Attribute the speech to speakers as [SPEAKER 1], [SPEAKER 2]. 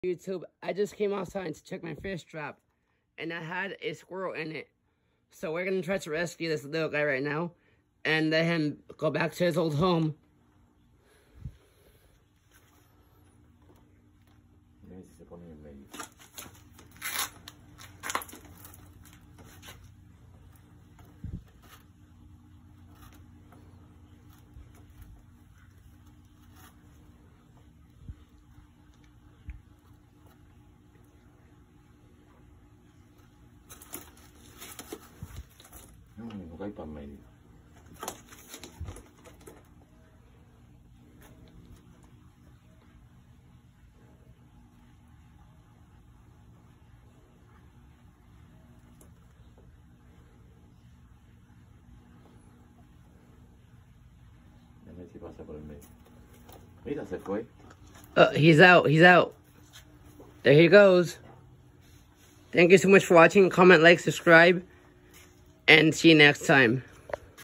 [SPEAKER 1] YouTube, I just came outside to check my fish trap, and I had a squirrel in it. So we're gonna try to rescue this little guy right now, and let him go back to his old home.
[SPEAKER 2] No hay para medio. A ver si pasa por el medio. Mira, se fue.
[SPEAKER 1] He's out. He's out. There he goes. Thank you so much for watching. Comment, like, subscribe, and see you next time.